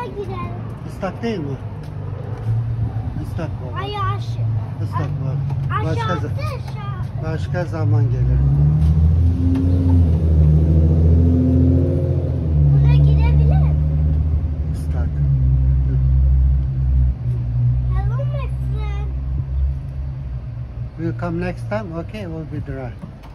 Buna gidelim. Islak değil mi? Islak baba. Ay aşağı. Islak var. Aşağısı aşağı. Başka zaman gelir. Buna gidebilir miyim? Islak. Hello my friend. We'll come next time. Okay, we'll be dry.